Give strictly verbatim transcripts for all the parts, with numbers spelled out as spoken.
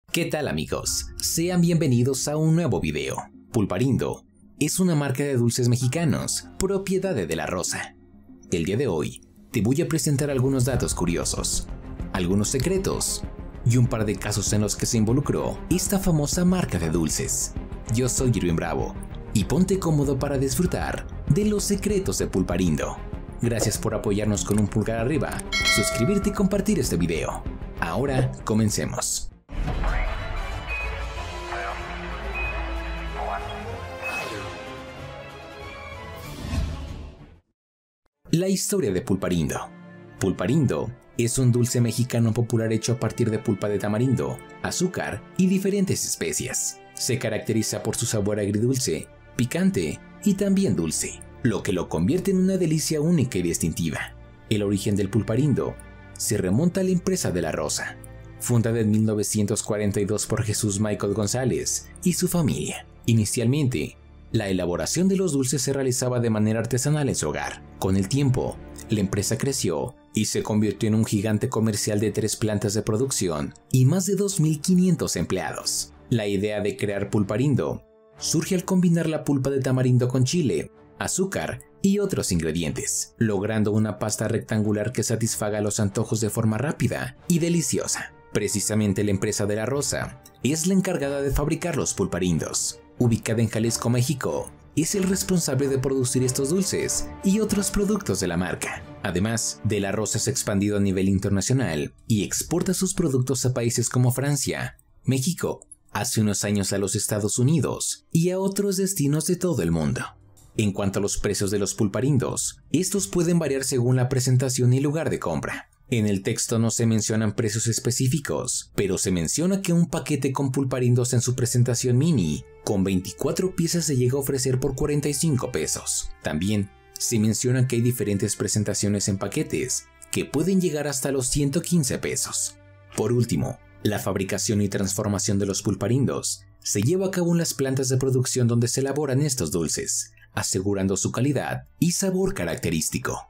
¿Qué tal amigos? Sean bienvenidos a un nuevo video. Pulparindo es una marca de dulces mexicanos, propiedad de De La Rosa. El día de hoy te voy a presentar algunos datos curiosos, algunos secretos y un par de casos en los que se involucró esta famosa marca de dulces. Yo soy Irwin Bravo y ponte cómodo para disfrutar de los secretos de Pulparindo. Gracias por apoyarnos con un pulgar arriba, suscribirte y compartir este video. Ahora comencemos. La historia de Pulparindo. Pulparindo es un dulce mexicano popular hecho a partir de pulpa de tamarindo, azúcar y diferentes especias. Se caracteriza por su sabor agridulce, picante y también dulce, lo que lo convierte en una delicia única y distintiva. El origen del pulparindo se remonta a la empresa De La Rosa, fundada en mil novecientos cuarenta y dos por Jesús Michael González y su familia. Inicialmente, la elaboración de los dulces se realizaba de manera artesanal en su hogar. Con el tiempo, la empresa creció y se convirtió en un gigante comercial de tres plantas de producción y más de dos mil quinientos empleados. La idea de crear Pulparindo surge al combinar la pulpa de tamarindo con chile, azúcar y otros ingredientes, logrando una pasta rectangular que satisfaga los antojos de forma rápida y deliciosa. Precisamente la empresa De La Rosa es la encargada de fabricar los pulparindos. Ubicada en Jalisco, México, es el responsable de producir estos dulces y otros productos de la marca. Además, De La Rosa se ha expandido a nivel internacional y exporta sus productos a países como Francia, México, hace unos años a los Estados Unidos y a otros destinos de todo el mundo. En cuanto a los precios de los pulparindos, estos pueden variar según la presentación y lugar de compra. En el texto no se mencionan precios específicos, pero se menciona que un paquete con pulparindos en su presentación mini, con veinticuatro piezas, se llega a ofrecer por cuarenta y cinco pesos. También se menciona que hay diferentes presentaciones en paquetes, que pueden llegar hasta los ciento quince pesos. Por último, la fabricación y transformación de los pulparindos se lleva a cabo en las plantas de producción donde se elaboran estos dulces, asegurando su calidad y sabor característico.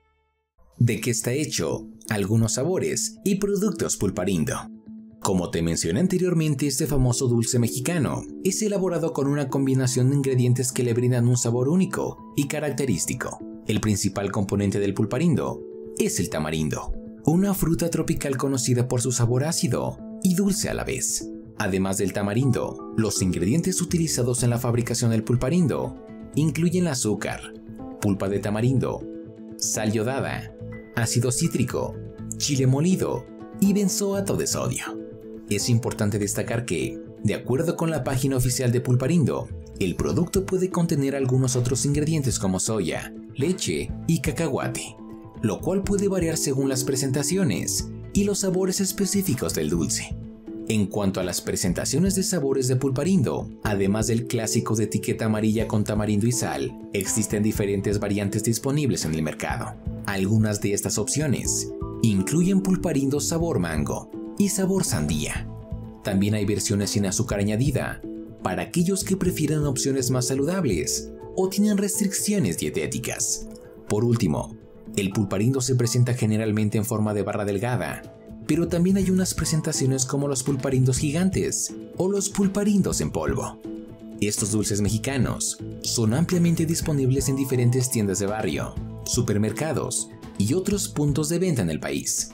¿De qué está hecho algunos sabores y productos Pulparindo? Como te mencioné anteriormente, este famoso dulce mexicano es elaborado con una combinación de ingredientes que le brindan un sabor único y característico. El principal componente del pulparindo es el tamarindo, una fruta tropical conocida por su sabor ácido y dulce a la vez. Además del tamarindo, los ingredientes utilizados en la fabricación del pulparindo incluyen azúcar, pulpa de tamarindo, sal yodada, ácido cítrico, chile molido y benzoato de sodio. Es importante destacar que, de acuerdo con la página oficial de Pulparindo, el producto puede contener algunos otros ingredientes como soya, leche y cacahuate, lo cual puede variar según las presentaciones y los sabores específicos del dulce. En cuanto a las presentaciones de sabores de Pulparindo, además del clásico de etiqueta amarilla con tamarindo y sal, existen diferentes variantes disponibles en el mercado. Algunas de estas opciones incluyen pulparindo sabor mango y sabor sandía. También hay versiones sin azúcar añadida, para aquellos que prefieren opciones más saludables o tienen restricciones dietéticas. Por último, el pulparindo se presenta generalmente en forma de barra delgada, pero también hay unas presentaciones como los pulparindos gigantes o los pulparindos en polvo. Estos dulces mexicanos son ampliamente disponibles en diferentes tiendas de barrio, supermercados y otros puntos de venta en el país.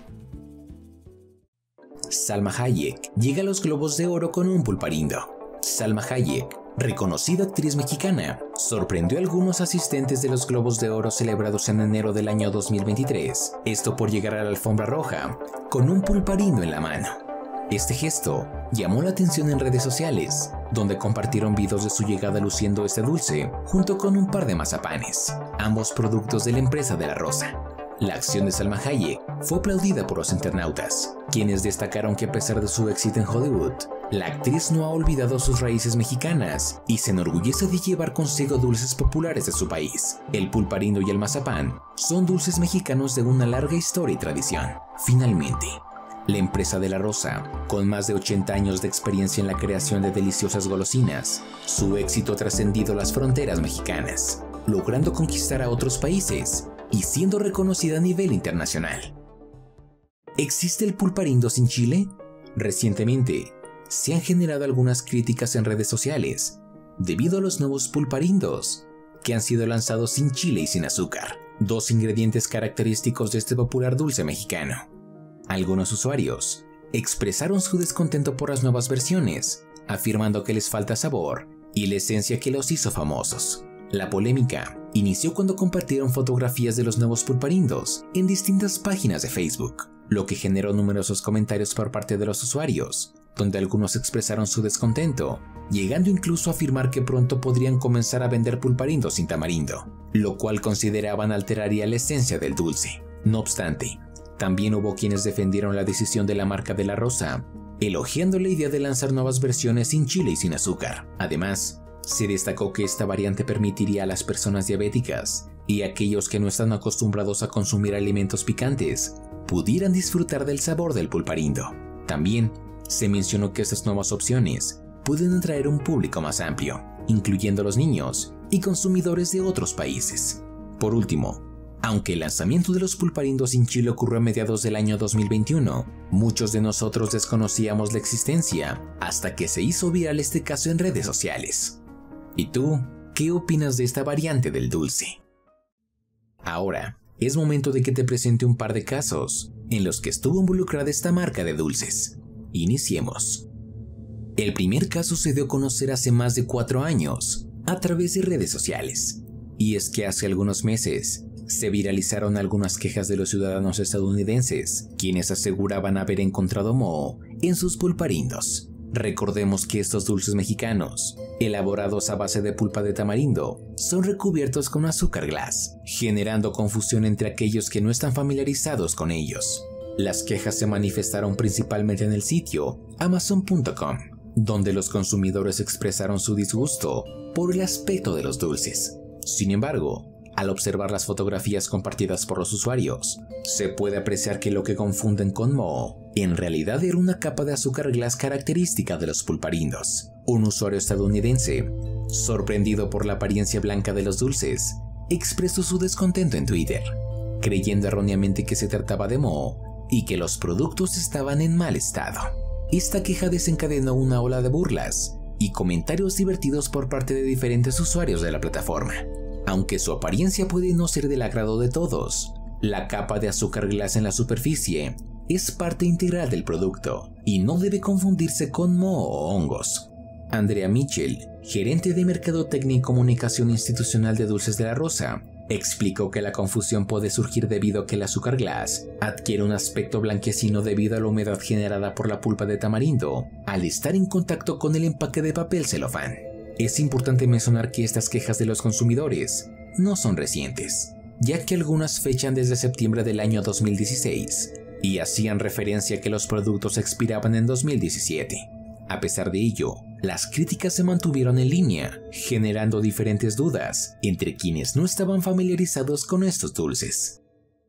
Salma Hayek llega a los Globos de Oro con un pulparindo. Salma Hayek, reconocida actriz mexicana, sorprendió a algunos asistentes de los Globos de Oro celebrados en enero del año dos mil veintitrés, esto por llegar a la alfombra roja con un pulparindo en la mano. Este gesto llamó la atención en redes sociales, donde compartieron videos de su llegada luciendo este dulce junto con un par de mazapanes, ambos productos de la empresa De La Rosa. La acción de Salma Hayek fue aplaudida por los internautas, quienes destacaron que a pesar de su éxito en Hollywood, la actriz no ha olvidado sus raíces mexicanas y se enorgullece de llevar consigo dulces populares de su país. El pulparindo y el mazapán son dulces mexicanos de una larga historia y tradición. Finalmente, la empresa De La Rosa, con más de ochenta años de experiencia en la creación de deliciosas golosinas, su éxito ha trascendido las fronteras mexicanas, logrando conquistar a otros países y siendo reconocida a nivel internacional. ¿Existe el pulparindo sin chile? Recientemente, se han generado algunas críticas en redes sociales debido a los nuevos pulparindos que han sido lanzados sin chile y sin azúcar, dos ingredientes característicos de este popular dulce mexicano. Algunos usuarios expresaron su descontento por las nuevas versiones, afirmando que les falta sabor y la esencia que los hizo famosos. La polémica inició cuando compartieron fotografías de los nuevos pulparindos en distintas páginas de Facebook, lo que generó numerosos comentarios por parte de los usuarios, donde algunos expresaron su descontento, llegando incluso a afirmar que pronto podrían comenzar a vender pulparindos sin tamarindo, lo cual consideraban alteraría la esencia del dulce. No obstante, también hubo quienes defendieron la decisión de la marca de la Rosa, elogiando la idea de lanzar nuevas versiones sin chile y sin azúcar. Además, se destacó que esta variante permitiría a las personas diabéticas y a aquellos que no están acostumbrados a consumir alimentos picantes pudieran disfrutar del sabor del pulparindo. También se mencionó que estas nuevas opciones pueden atraer un público más amplio, incluyendo a los niños y consumidores de otros países. Por último, aunque el lanzamiento de los pulparindos sin chile ocurrió a mediados del año dos mil veintiuno, muchos de nosotros desconocíamos la existencia hasta que se hizo viral este caso en redes sociales. ¿Y tú, qué opinas de esta variante del dulce? Ahora, es momento de que te presente un par de casos en los que estuvo involucrada esta marca de dulces. Iniciemos. El primer caso se dio a conocer hace más de cuatro años a través de redes sociales, y es que hace algunos meses se viralizaron algunas quejas de los ciudadanos estadounidenses, quienes aseguraban haber encontrado moho en sus pulparindos. Recordemos que estos dulces mexicanos, elaborados a base de pulpa de tamarindo, son recubiertos con azúcar glass, generando confusión entre aquellos que no están familiarizados con ellos. Las quejas se manifestaron principalmente en el sitio amazon punto com, donde los consumidores expresaron su disgusto por el aspecto de los dulces. Sin embargo, al observar las fotografías compartidas por los usuarios, se puede apreciar que lo que confunden con moho en realidad era una capa de azúcar glass característica de los pulparindos. Un usuario estadounidense, sorprendido por la apariencia blanca de los dulces, expresó su descontento en Twitter, creyendo erróneamente que se trataba de moho y que los productos estaban en mal estado. Esta queja desencadenó una ola de burlas y comentarios divertidos por parte de diferentes usuarios de la plataforma. Aunque su apariencia puede no ser del agrado de todos, la capa de azúcar glass en la superficie es parte integral del producto y no debe confundirse con moho o hongos. Andrea Mitchell, gerente de Mercadotecnia y Comunicación Institucional de Dulces de la Rosa, explicó que la confusión puede surgir debido a que el azúcar glass adquiere un aspecto blanquecino debido a la humedad generada por la pulpa de tamarindo al estar en contacto con el empaque de papel celofán. Es importante mencionar que estas quejas de los consumidores no son recientes, ya que algunas fechan desde septiembre del año dos mil dieciséis y hacían referencia a que los productos expiraban en dos mil diecisiete. A pesar de ello, las críticas se mantuvieron en línea, generando diferentes dudas entre quienes no estaban familiarizados con estos dulces.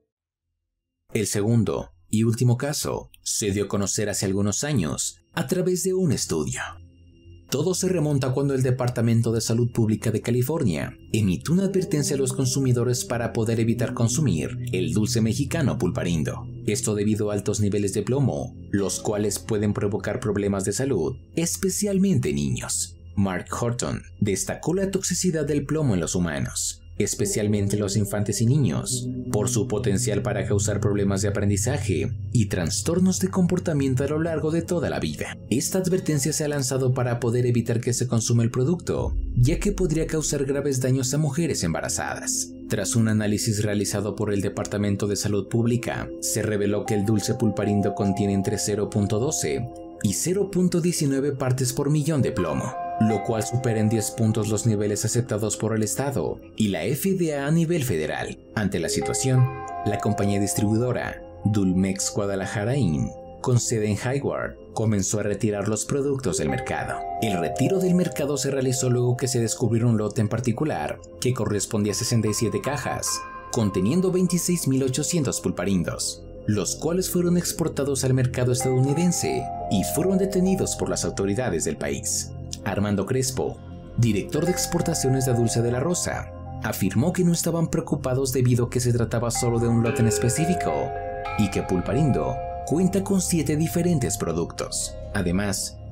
El segundo y último caso se dio a conocer hace algunos años a través de un estudio. Todo se remonta cuando el Departamento de Salud Pública de California emitió una advertencia a los consumidores para poder evitar consumir el dulce mexicano pulparindo. Esto debido a altos niveles de plomo, los cuales pueden provocar problemas de salud, especialmente en niños. Mark Horton destacó la toxicidad del plomo en los humanos, especialmente en los infantes y niños, por su potencial para causar problemas de aprendizaje y trastornos de comportamiento a lo largo de toda la vida. Esta advertencia se ha lanzado para poder evitar que se consuma el producto, ya que podría causar graves daños a mujeres embarazadas. Tras un análisis realizado por el Departamento de Salud Pública, se reveló que el dulce pulparindo contiene entre cero punto doce y cero punto diecinueve partes por millón de plomo, lo cual supera en diez puntos los niveles aceptados por el Estado y la F D A a nivel federal. Ante la situación, la compañía distribuidora Dulmex Guadalajara incorporated, con sede en Hayward, comenzó a retirar los productos del mercado. El retiro del mercado se realizó luego que se descubrió un lote en particular que correspondía a sesenta y siete cajas, conteniendo veintiséis mil ochocientos pulparindos, los cuales fueron exportados al mercado estadounidense y fueron detenidos por las autoridades del país. Armando Crespo, director de exportaciones de Dulce de la Rosa, afirmó que no estaban preocupados debido a que se trataba solo de un lote en específico y que Pulparindo cuenta con siete diferentes productos. Además,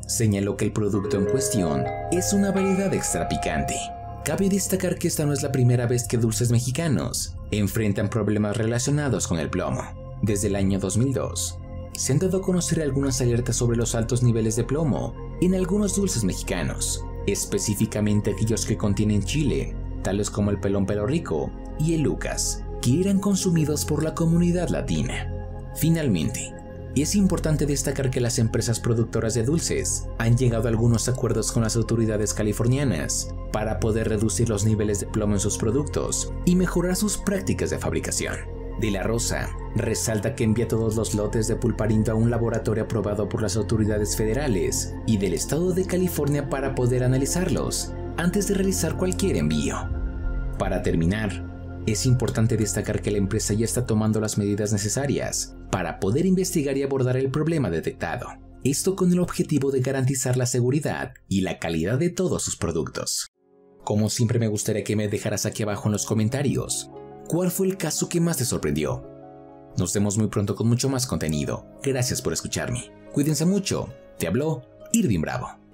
señaló que el producto en cuestión es una variedad extra picante. Cabe destacar que esta no es la primera vez que dulces mexicanos enfrentan problemas relacionados con el plomo. Desde el año dos mil dos, se han dado a conocer algunas alertas sobre los altos niveles de plomo en algunos dulces mexicanos, específicamente aquellos que contienen chile, tales como el pelón pelo rico y el Lucas, que eran consumidos por la comunidad latina. Finalmente, es importante destacar que las empresas productoras de dulces han llegado a algunos acuerdos con las autoridades californianas para poder reducir los niveles de plomo en sus productos y mejorar sus prácticas de fabricación. De la Rosa resalta que envía todos los lotes de Pulparindo a un laboratorio aprobado por las autoridades federales y del estado de California para poder analizarlos antes de realizar cualquier envío. Para terminar, es importante destacar que la empresa ya está tomando las medidas necesarias para poder investigar y abordar el problema detectado. Esto con el objetivo de garantizar la seguridad y la calidad de todos sus productos. Como siempre, me gustaría que me dejaras aquí abajo en los comentarios ¿cuál fue el caso que más te sorprendió? Nos vemos muy pronto con mucho más contenido. Gracias por escucharme. Cuídense mucho. Te habló Irving Bravo.